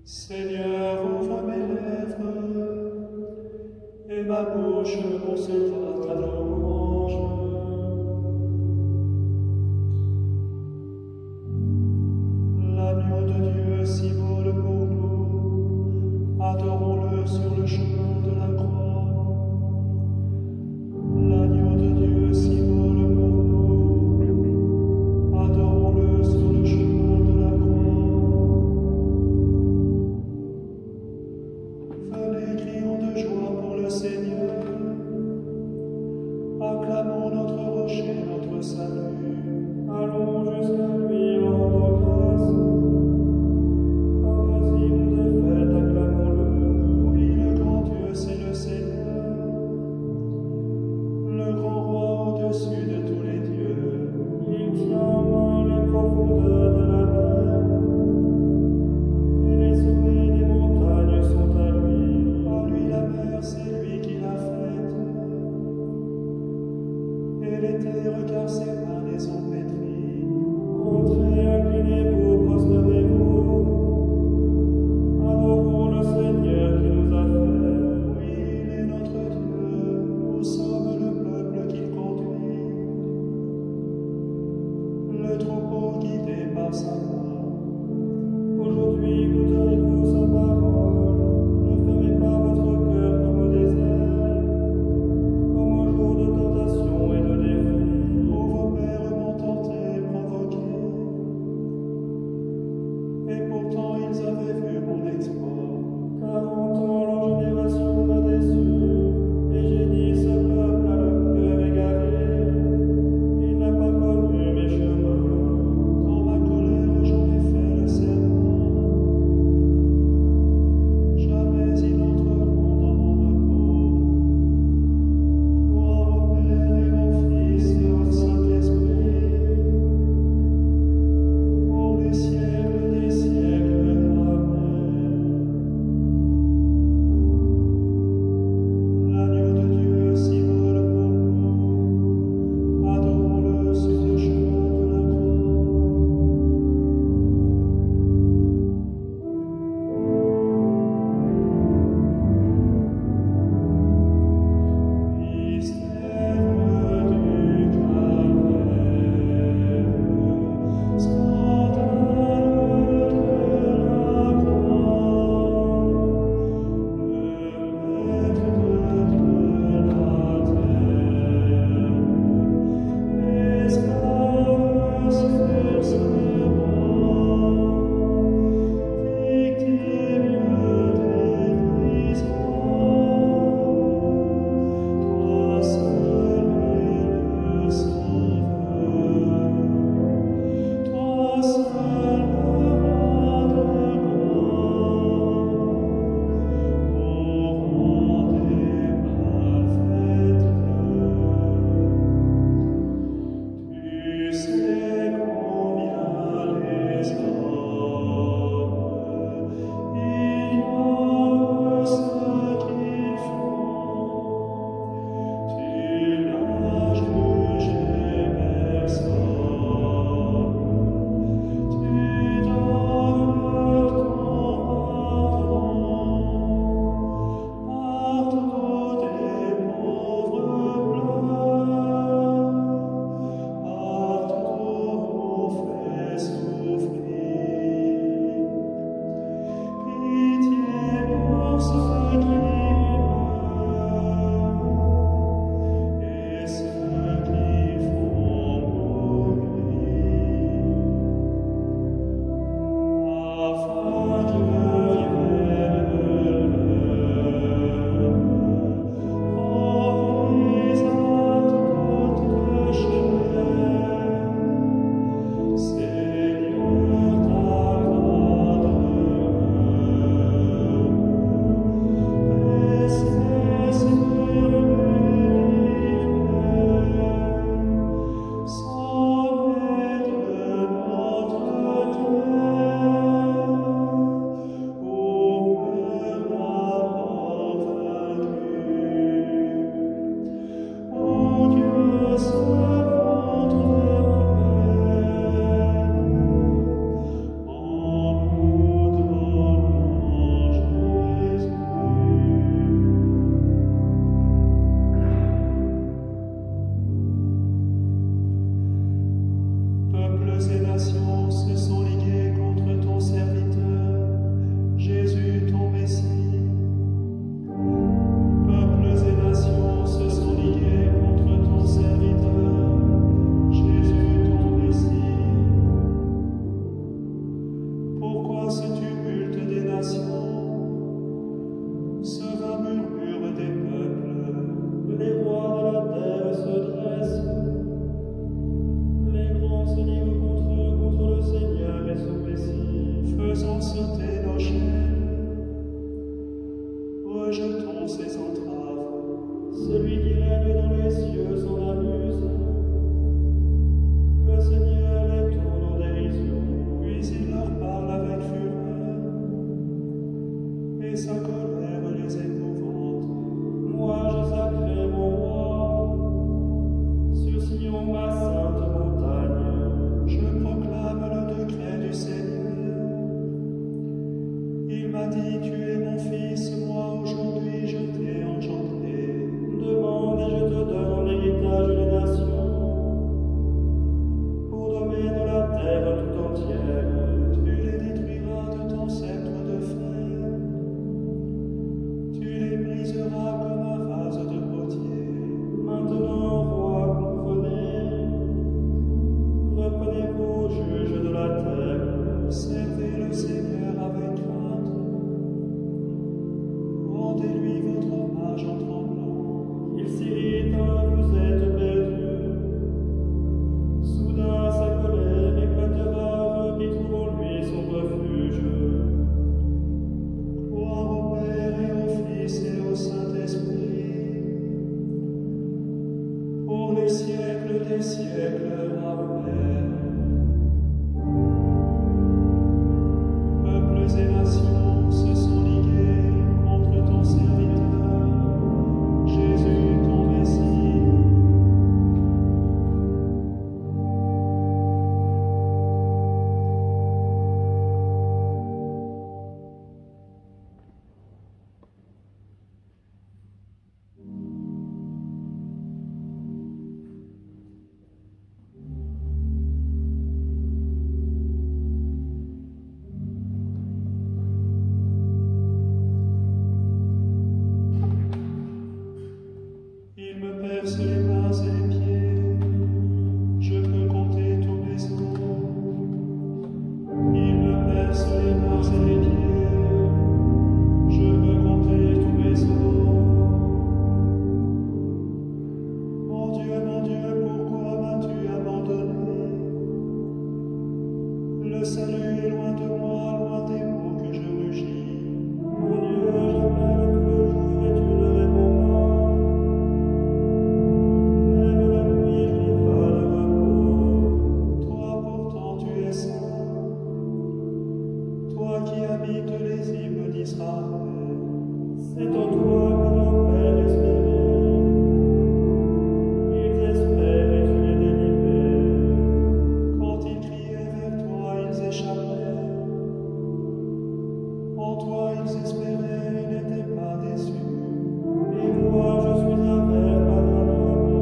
Seigneur, ouvre mes lèvres, et ma bouche concédera ta louange. L'agneau de Dieu s'immole pour nous, adorons-le sur le chemin de la croix. L'agneau de Dieu s'immole pour nous, adorons-le sur le chemin de la croix. Venez, crions de joie pour le Seigneur. rejetons ses entraves. Celui qui règne dans les cieux s'en amuse. Le Seigneur les tourne en dérision, puis il leur parle avec fureur. Et sa colère les épouvante. Moi j'ai sacré mon roi. Sur Sion, ma sainte montagne, je proclame le décret du Seigneur. Il m'a dit, tu es mon fils, moi aujourd'hui je t'ai engendré. Demande et je te donne en héritage les nations. Pour dominer la terre tout entière, tu les détruiras de ton sceptre de fer. Tu les briseras comme un vase de potier. Maintenant, roi, comprenez. Reprenez vos juges de la terre. Servez le Seigneur avec crainte. Rendez-lui votre hommage en tremblant. Il s'irrite, vous êtes perdus. Soudain, sa colère éclatera, qui trouve en lui son refuge. Gloire au Père et au Fils et au Saint-Esprit, pour les siècles des siècles. Amen. Peuples et nations se sont ligués contre ton serviteur, Jésus ton Messie. Il me perce les mains et les pieds, je peux compter tous mes os. Il me perce les mains et les pieds, je peux compter tous mes os. Mon Dieu, pourquoi m'as-tu abandonné? Le salut est loin de moi, loin des mots que je rugis. Mon Dieu, j'appelle tout le jour et tu ne réponds pas. Même la nuit, je n'ai pas de repos. Toi, pourtant, tu es saint. Toi qui habites les hymnes d'Israël. C'est en toi que nos pères espéraient. Ils espèrent et tu les délivrais. Quand ils criaient vers toi, ils échappaient. En toi, ils espéraient, ils n'étaient pas déçus. Et moi, je suis un ver, pas un homme.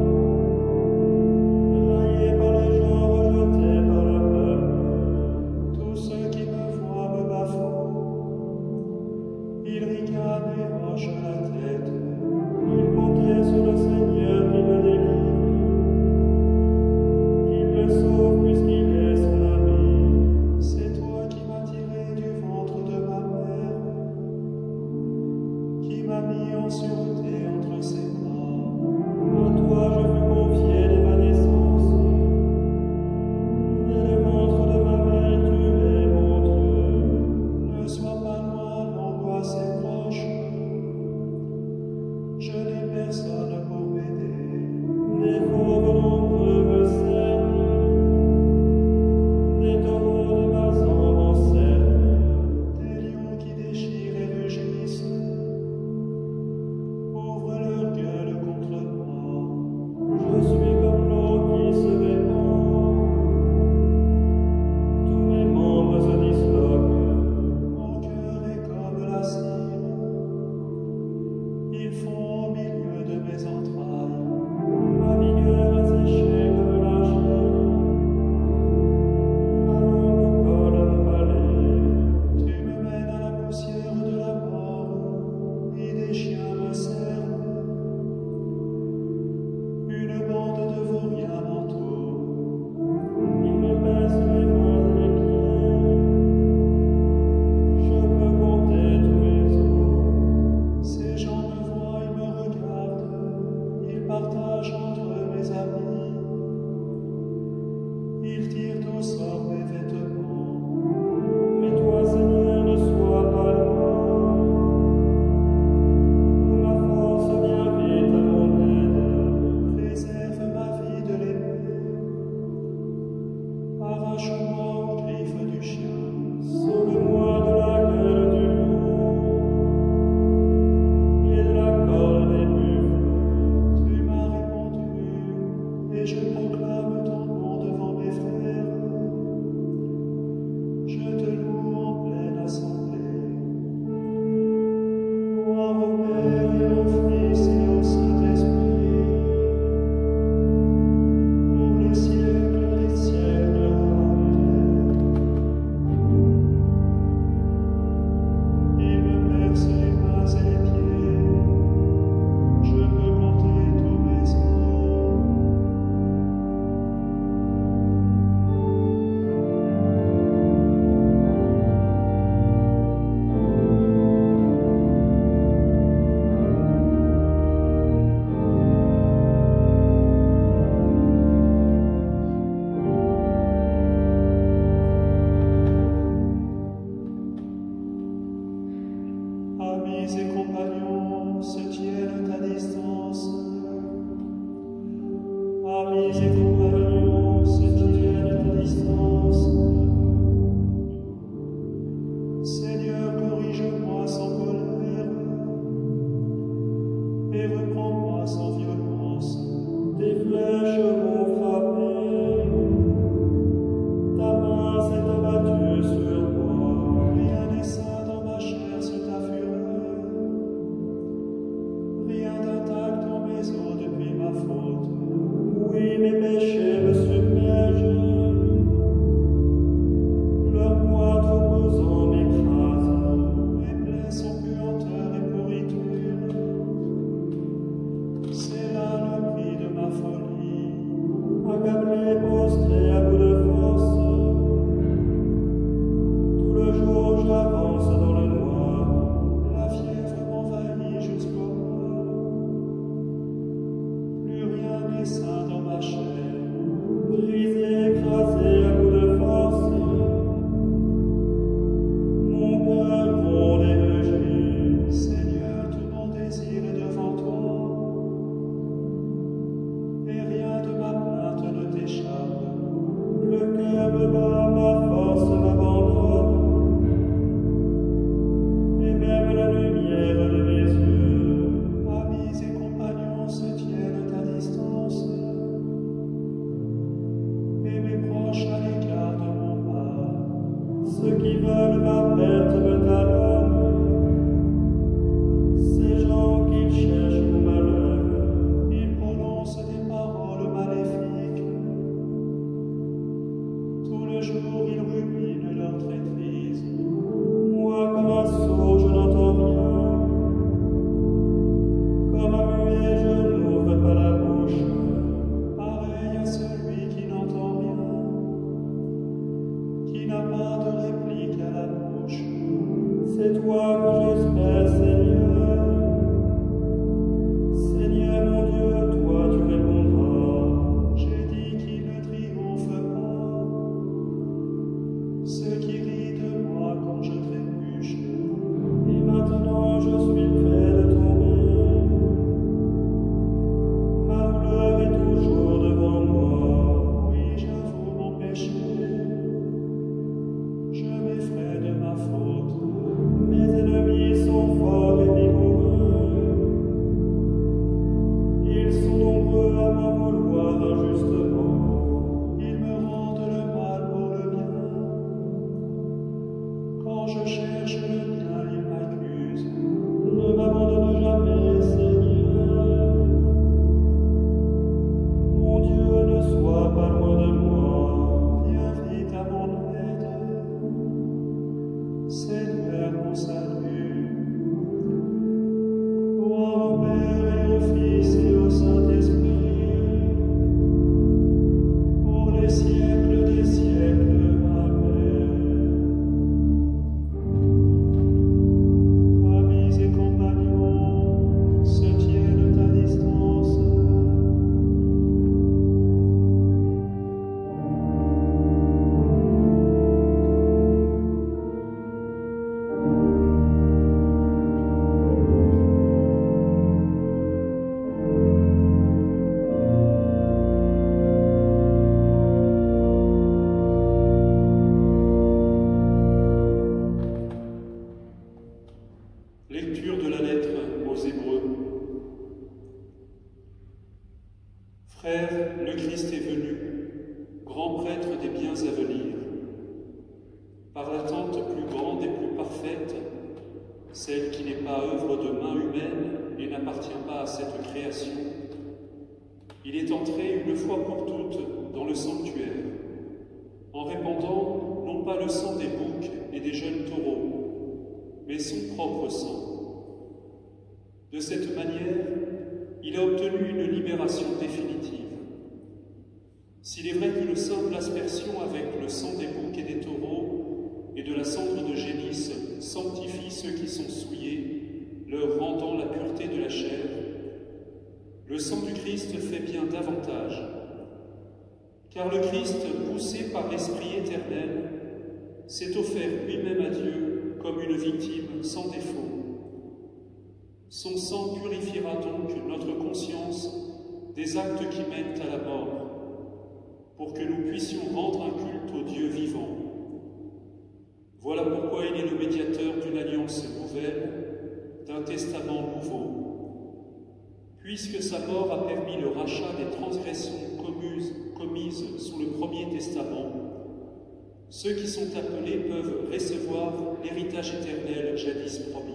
Raillé par les gens, rejeté par le peuple. Tous ceux qui me voient me bafouent. Ils ricanent et hochent la tête. Ils comptaient sur le Seigneur qui me délivre. Qu'il me sauve puisqu'il est son ami. C'est toi qui m'as tiré du ventre de ma mère, qui m'a mis en sûreté entre ses bras. À toi je fus confié dès ma naissance. Dès le ventre de ma mère tu es mon Dieu. Ne sois pas loin, l'angoisse est proche. Je n'ai personne pour m'aider. Des fauves nombreux me cernent. Des taureaux de Bazan m'encerclent. Des lions qui déchirent et rugissent. Ouvre leur gueule contre moi. Je suis comme l'eau qui se répand. Tous mes membres se disloquent. Mon cœur est comme la cire. Ils font au milieu de mes entrailles. Ma vigueur a séché comme la chair. Ma longue colle me balaye. Tu me mènes à la poussière de la mort, et des chiens me cernent. Une bande de vauriens m'entoure. Ils me baissent les mains et les pieds. Je peux compter tous mes Amis et compagnons se tiennent à distance. Amis et compagnons se tiennent à distance. Seigneur, corrige-moi sans colère et reprends-moi sans violence. Tes flèches m'ont frappé, ta main s'est abattue sur moi. Rien n'est sain dans ma chair sous ta fureur, rien d'intact dans mes os depuis ma faute. Oui, mes péchés me submergent, leur poids trop pesant m'écrase, mes plaies sont puanteur et pourriture. C'est là le prix de ma folie, accablé, prostré à bout de force. Tout le jour j'avance dans le noir, la fièvre m'envahit jusqu'au bras. Plus rien n'est sain dans ma chair, brisé, écrasé à bout de force. Mon cœur gronde et rugit, Seigneur, tout mon désir est devant toi, et rien de ma plainte ne t'échappe. Le cœur me bat, ma force m'abandonne, et même la lumière de mes yeux. Amis et compagnons se tiennent à distance, et mes proches à l'écart de mon pas. Ceux qui veulent ma perte me talonnent, ces gens qui cherchent mon malheur, ils prononcent des paroles maléfiques. Tout le jour ils ruminent leur traîtrise. Moi comme un sourd je n'entends rien, comme un muet je n'ouvre pas la bouche, pareil à celui qui n'entend rien, qui n'a pas de réplique à la bouche. C'est toi que j'espère, Seigneur. Seigneur mon Dieu, toi tu répondras. J'ai dit qu'il ne triomphe pas, ceux qui rient de moi quand je trébuche. Et maintenant je suis près de tomber, ma douleur est toujours devant moi. Oui, j'avoue mon péché, je m'effraie de ma faute. Mes ennemis sont forts et vigoureux, ils sont nombreux à m'en vouloir injustement. Ils me rendent le mal pour le bien. Quand je cherche le bien, ils m'accusent. Ne m'abandonne jamais, Seigneur. Mon Dieu, ne sois pas loin de moi. Viens vite à mon aide. Seigneur, mon salut. Gloire au Père et au Fils et au Saint-Esprit, pour les siècles des siècles. Amen. Amis et compagnons se tiennent à distance. Lecture de la lettre aux Hébreux. Frères, le Christ est venu, grand prêtre des biens à venir. Par l'attente plus grande et plus parfaite, celle qui n'est pas œuvre de main humaine et n'appartient pas à cette création, il est entré une fois pour toutes dans le sanctuaire, en répandant non pas le sang des boucs et des jeunes taureaux, mais son propre sang. De cette manière, il a obtenu une libération définitive. S'il est vrai qu'une simple aspersion avec le sang des boucs et des taureaux et de la cendre de génisse sanctifie ceux qui sont souillés, leur rendant la pureté de la chair, le sang du Christ fait bien davantage, car le Christ, poussé par l'Esprit éternel, s'est offert lui-même à Dieu comme une victime sans défaut, Son sang purifiera donc notre conscience des actes qui mènent à la mort, pour que nous puissions rendre un culte au Dieu vivant. Voilà pourquoi il est le médiateur d'une alliance nouvelle, d'un testament nouveau. Puisque sa mort a permis le rachat des transgressions commises sous le premier testament, ceux qui sont appelés peuvent recevoir l'héritage éternel jadis promis.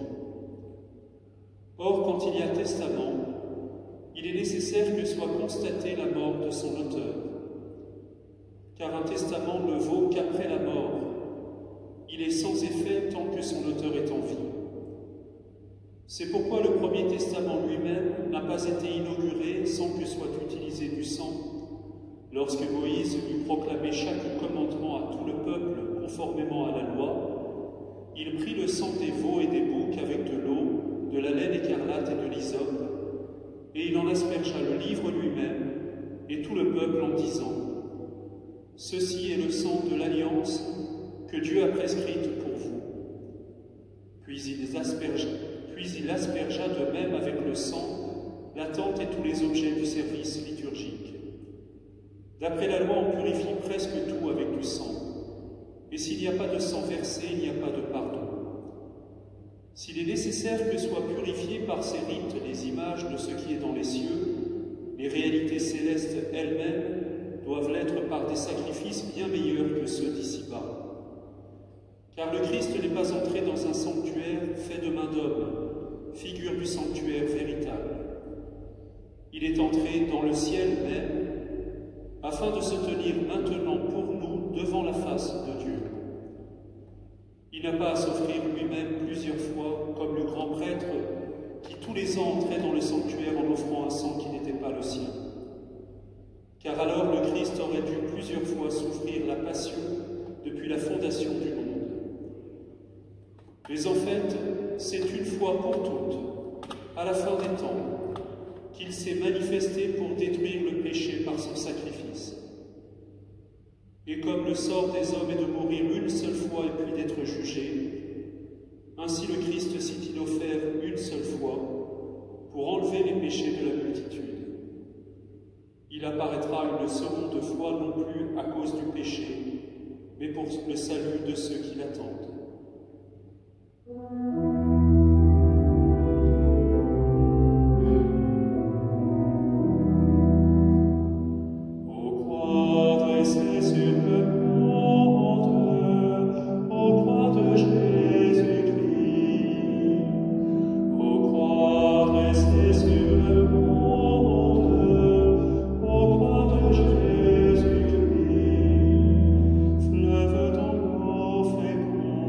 Or, quand il y a testament, il est nécessaire que soit constatée la mort de son auteur, car un testament ne vaut qu'après la mort. Il est sans effet tant que son auteur est en vie. C'est pourquoi le premier testament lui-même n'a pas été inauguré sans que soit utilisé du sang. Lorsque Moïse eut proclamé chaque commandement à tout le peuple conformément à la loi, il prit le sang des veaux et des boucs avec de l'eau, de la laine écarlate et de l'hysope, et il en aspergea le livre lui-même et tout le peuple en disant « Ceci est le sang de l'alliance que Dieu a prescrite pour vous. » Puis il aspergea de même avec le sang la tente et tous les objets du service liturgique. D'après la loi, on purifie presque tout avec du sang. Et s'il n'y a pas de sang versé, il n'y a pas de pardon. S'il est nécessaire que soient purifiées par ces rites les images de ce qui est dans les cieux, les réalités célestes elles-mêmes doivent l'être par des sacrifices bien meilleurs que ceux d'ici-bas. Car le Christ n'est pas entré dans un sanctuaire fait de main d'homme, figure du sanctuaire véritable. Il est entré dans le ciel même, afin de se tenir maintenant pour nous devant la face de Dieu. Il n'a pas à s'offrir lui-même plusieurs fois, comme le grand prêtre qui tous les ans entrait dans le sanctuaire en offrant un sang qui n'était pas le sien. Car alors le Christ aurait dû plusieurs fois souffrir la passion depuis la fondation du monde. Mais en fait, c'est une fois pour toutes, à la fin des temps, qu'il s'est manifesté pour détruire le péché par son sacrifice. Et comme le sort des hommes est de mourir une seule fois et puis d'être jugé, ainsi le Christ s'est-il offert une seule fois pour enlever les péchés de la multitude. Il apparaîtra une seconde fois non plus à cause du péché, mais pour le salut de ceux qui l'attendent. Fleuve d'eau féconde,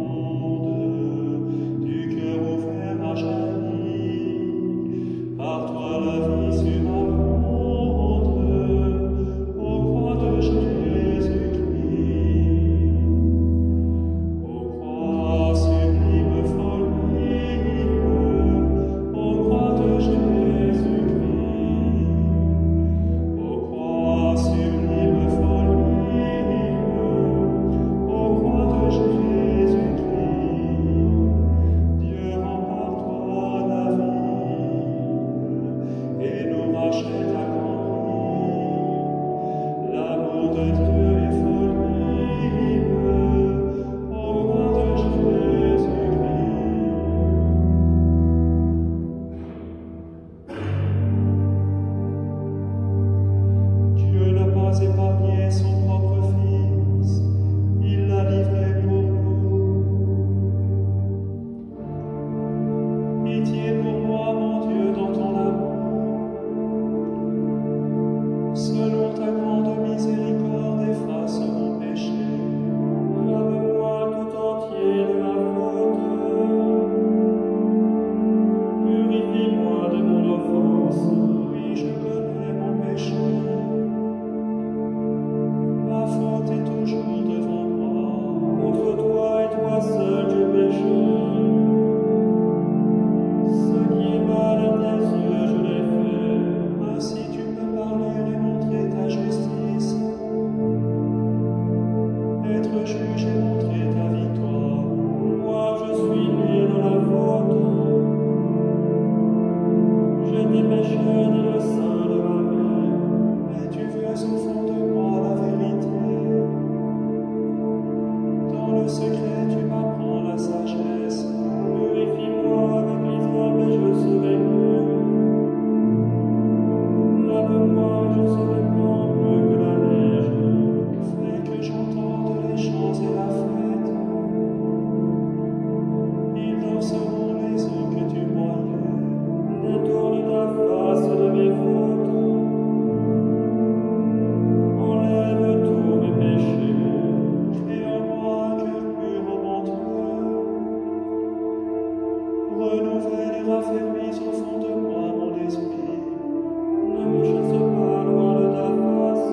Renouvelle et raffermis au fond de moi mon esprit. Ne me chasse pas loin de ta face.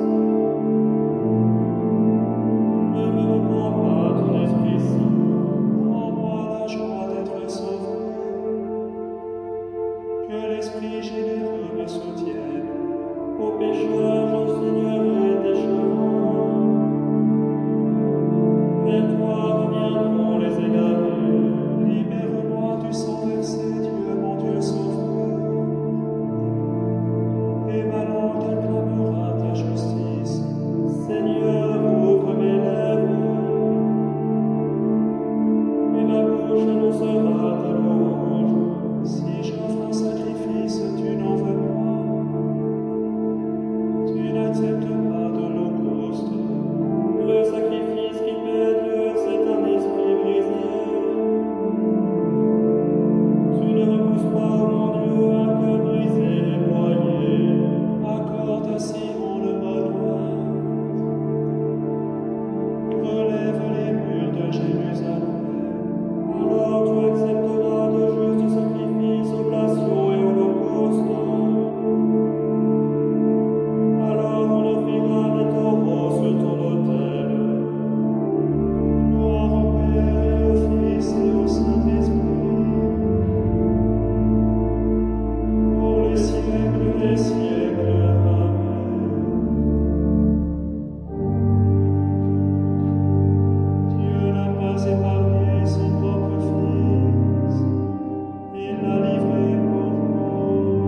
Ne me reprends pas ton Esprit Saint. Rends-moi la joie d'être sauvé. Que l'Esprit généreux me soutienne. Au pécheur, j'enseignerai tes chemins. Vers toi reviendront les égarés. Libère-moi du sang versé, Dieu, mon Dieu sauveur. Et ma langue acclamera ta justice. Seigneur, ouvre mes lèvres. Et ma bouche annoncera ta louange. Si j'offre un sacrifice, tu n'en veux pas. Tu n'acceptes pas de l'holocauste. Le sacrifice qui fait Dieu, c'est un esprit brisé. Tu ne repousses pas, mon Dieu, un cœur brisé et broyé. Accorde à Sion le bonheur. Relève les murs de Jérusalem. Alors tu accepteras de justes sacrifices, oblations et holocaustes. Alors on offrira des taureaux sur ton autel. Gloire au Père et au Fils et au Saint-Esprit. Pour les siècles des siècles. Amen. Dieu n'a pas épargné son propre Fils. Il l'a livré pour nous.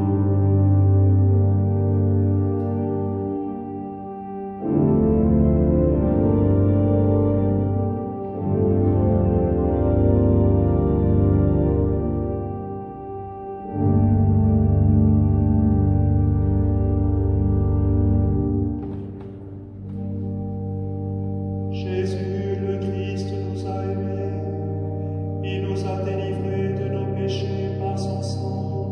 Jésus le Christ nous a aimés, il nous a délivrés de nos péchés par son sang.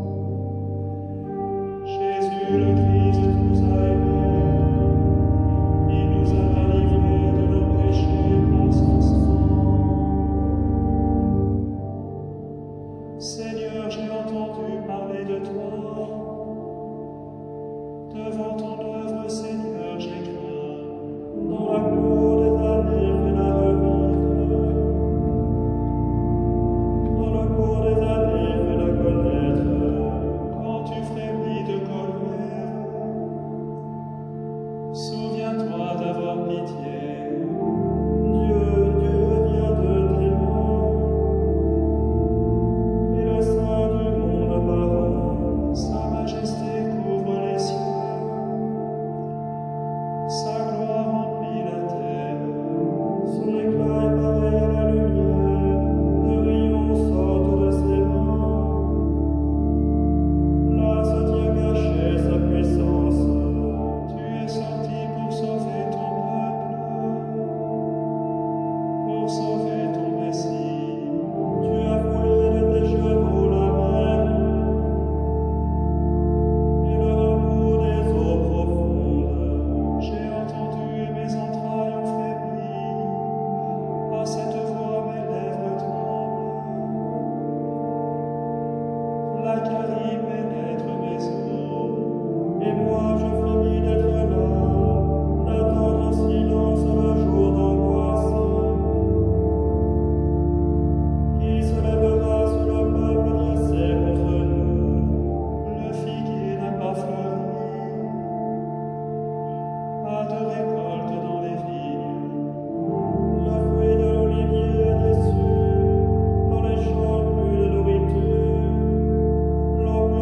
Jésus le Christ nous a aimés, il nous a délivrés de nos péchés par son sang. Seigneur, j'ai entendu parler de toi. Devant ton œuvre, Seigneur, j'éclame. Dans la cour des années, fais-la revivre. Dans la cour des années, fais-la connaître. Quand tu frémis de colère, souviens-toi d'avoir pitié. Dieu, Dieu vient de tes mains. Et le Saint du monde paraît. Sa majesté couvre les cieux. Sa gloire remplit la terre. Son éclat est pareil à la lumière. Des rayons sortent de ses mains. Là se tient cachée sa puissance. Tu es sorti pour sauver ton peuple, pour sauver ton Messie. Tu as foulé de tes chevaux la mer et le remous des eaux profondes. J'ai entendu et mes entrailles ont frémi. À cette voix, mes lèvres tremblent. La carie pénètre mes os. Et moi, je frémis d'être là, d'attendre en silence le jour d'angoisse qui se lèvera sur le peuple dressé contre nous. Le figuier n'a pas fleuri. Pas de récolte dans les vignes. Le fruit de l'olivier est déçu. Dans les champs, plus de nourriture. L'eau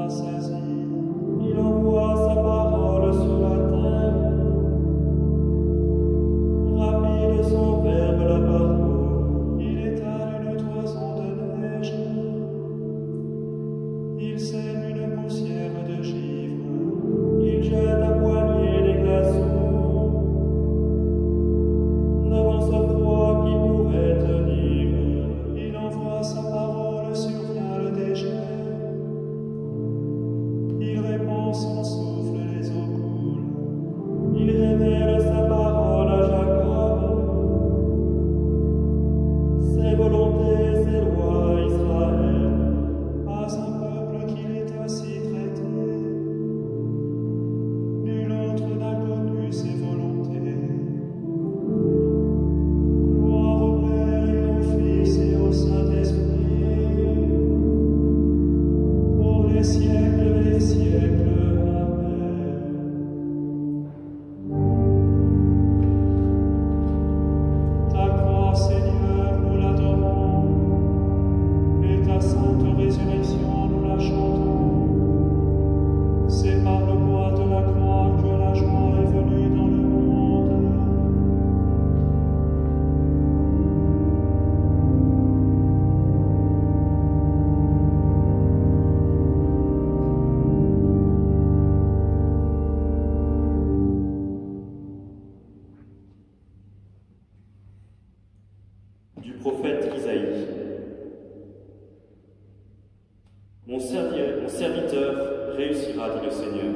Du prophète Isaïe. Mon serviteur réussira, dit le Seigneur.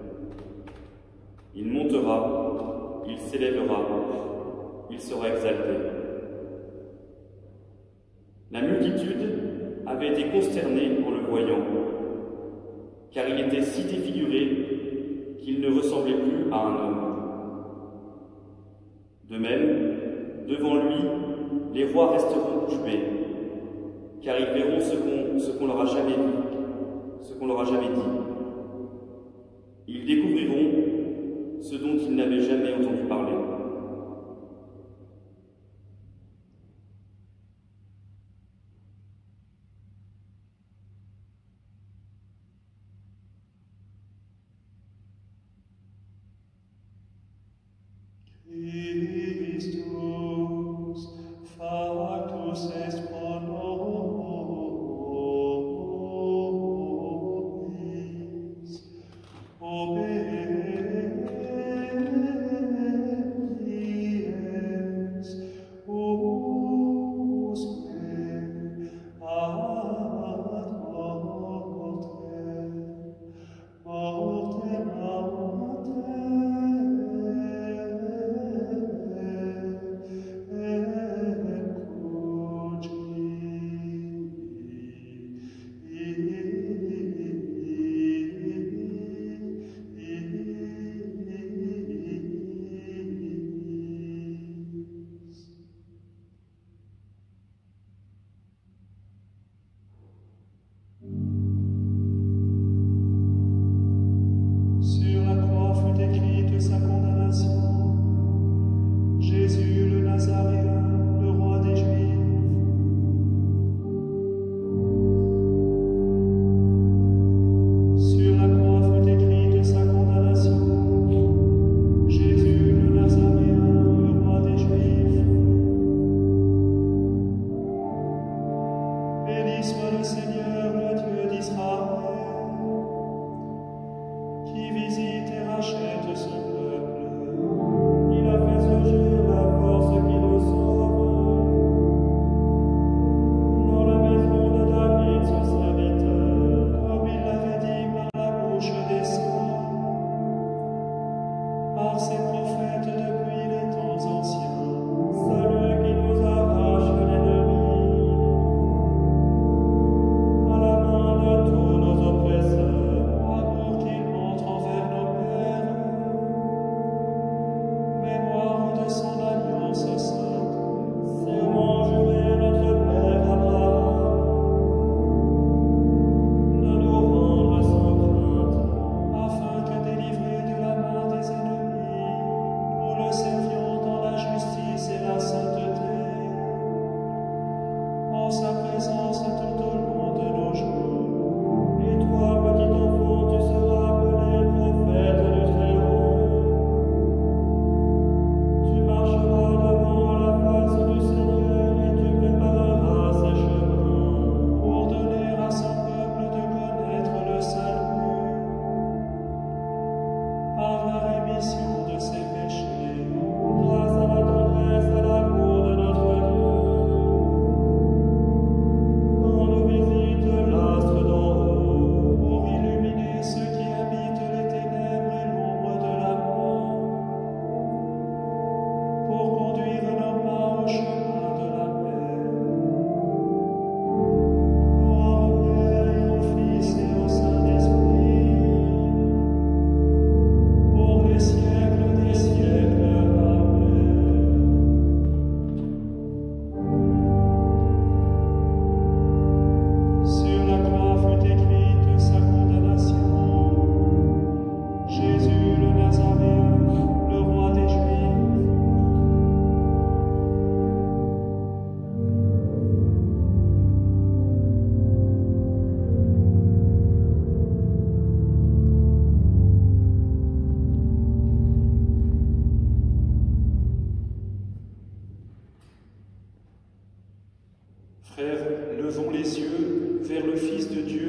Il montera, il s'élèvera, il sera exalté. La multitude avait été consternée en le voyant, car il était si défiguré qu'il ne ressemblait plus à un homme. De même, devant lui, les rois resteront bouche bée, car ils verront ce qu'on leur a jamais vu, ce qu'on leur a jamais dit. Ils découvriront ce dont ils n'avaient jamais entendu parler. Christus, factus est pro nobis, obediens usque ad mortem autem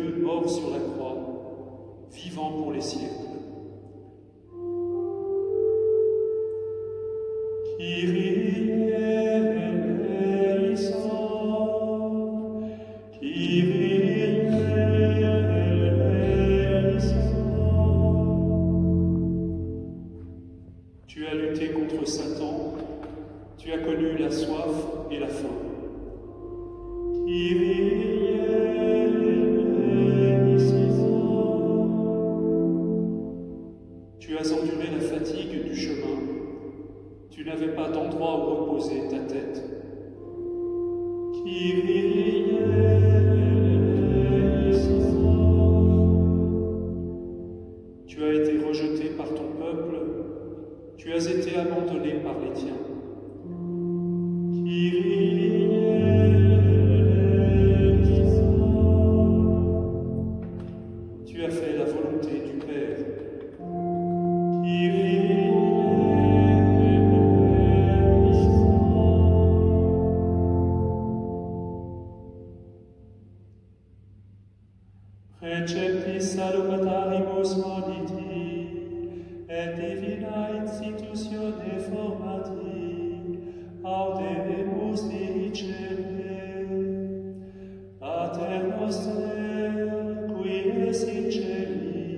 Dieu, mort sur la croix, vivant pour les siècles. Kyrie eleison, Kyrie eleison. Tu as lutté contre Satan, tu as connu la soif et la faim. Kyrie eleison. Tu as enduré la fatigue du chemin, tu n'avais pas d'endroit où reposer ta tête. Kyrie eleison. Tu as été rejeté par ton peuple, tu as été abandonné par les tiens. Kyrie eleison. Tu as fait la volonté du Père. Kyrie Receptis salutaribus moditi, et divina institutione formati, audemus dicere, Pater noster, qui es in celi,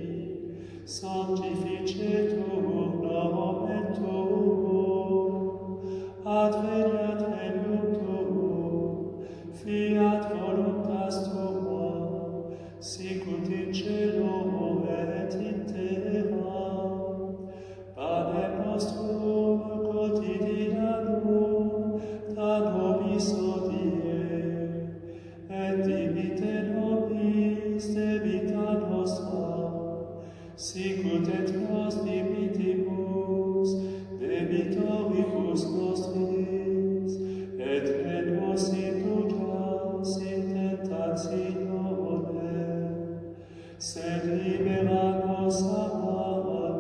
sanctificetur nomen tuum, adveniat regnum tuum, fiat voluntas tua, sicut in cielo et in terra. Panem nostrum quotidianum da nobis hodie, et dimitte nobis debita nostra, sicut et nos dimittimus debitoribus nostris, et ne nos inducas in tentatione, sed libera nos a malo.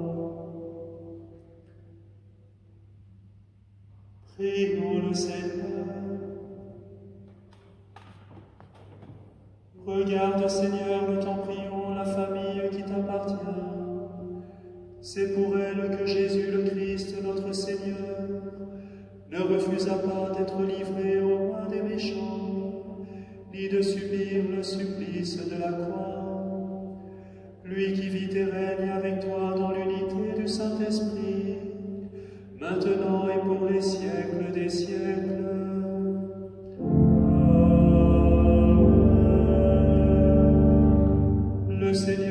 Prions le Seigneur. Regarde, Seigneur, nous t'en prions, la famille qui t'appartient. C'est pour elle que Jésus le Christ, notre Seigneur, ne refusa pas d'être livré aux mains des méchants, ni de subir le supplice de la croix. Lui qui vit et règne avec toi dans l'unité du Saint-Esprit, maintenant et pour les siècles des siècles. Amen. Le Seigneur